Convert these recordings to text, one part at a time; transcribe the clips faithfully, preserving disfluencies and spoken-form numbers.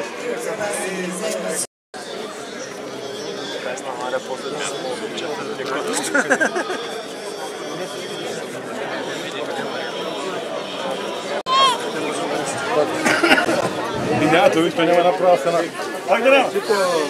Pesma Mare posljednja Minято, to няма направо. Пак да няма.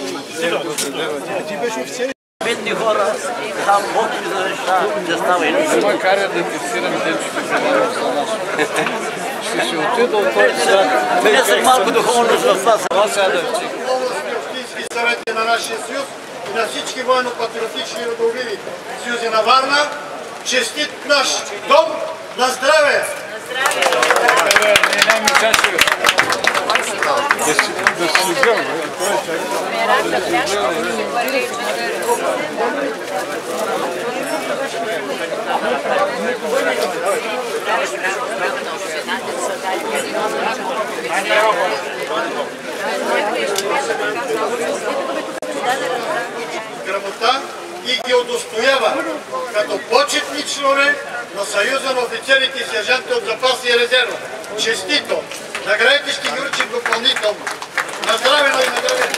Ти беше официален. Бедни хора, там Бог ви завеща да става и нищо. Ама каря да тестирам те, че ще говорим за нас. Ще си отида от този свят. Те са малко духовност в това. Това сега да вчи. Общински съвети на нашия съюз и на всички военно-патриотични родовиви съюзи на Варна. Честит наш дом! На здраве! Не, не, ми чаше. Да си гледам. Грамота и ги удостоява като почетни членове на Съюза на офицерите и сержанти от запаса и резерва. Честито! Наградите ще ги връчим допълнително. На здраве, но и на здраве!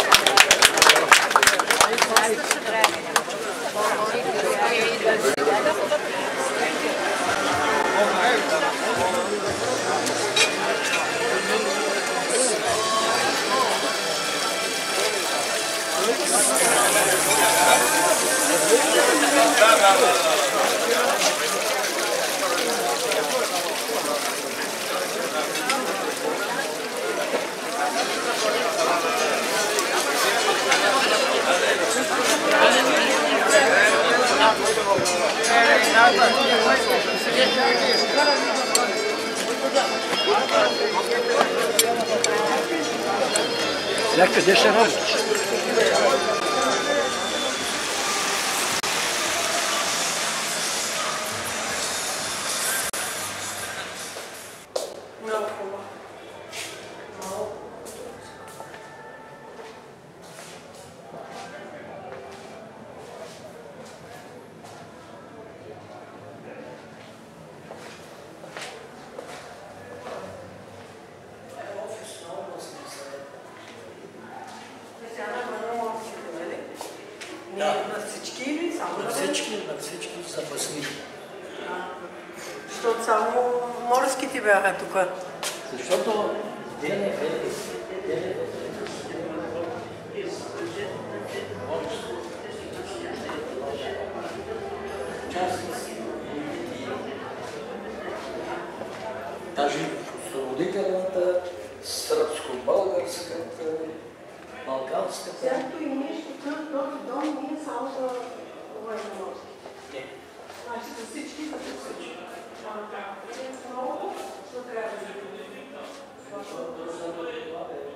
Къде ще работиш? Много хубаво. Много. Да. На всички или само на всички? На всички запасни. Защото само морските бяха тук. Защото дене бе, дене даже освободителната, сръбско-българската, балканската. Всяко и нещо, този дом не е само за военноморски. Не. Значи за всички, за всички. Много, но трябва да